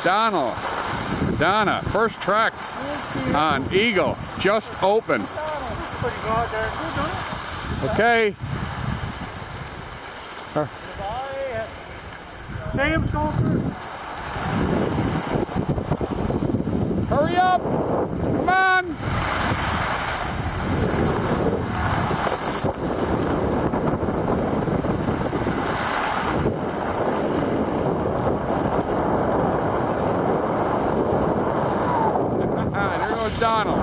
Donald, Donna, first tracks on Eagle, just open. Okay. Sam's going through. Hurry up! Come on! There goes Donald.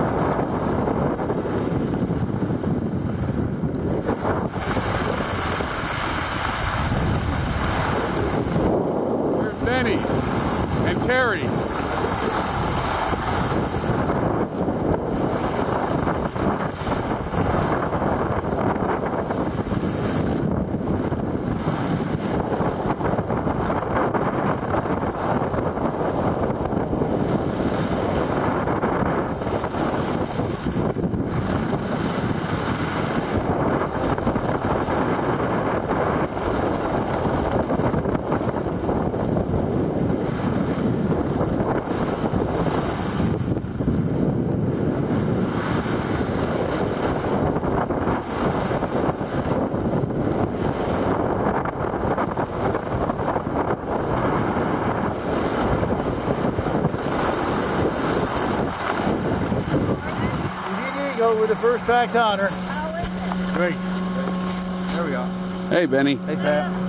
There's Benny and Terry. Go with the first track's honor. Great. There we go. Hey, Benny. Hey, Pat.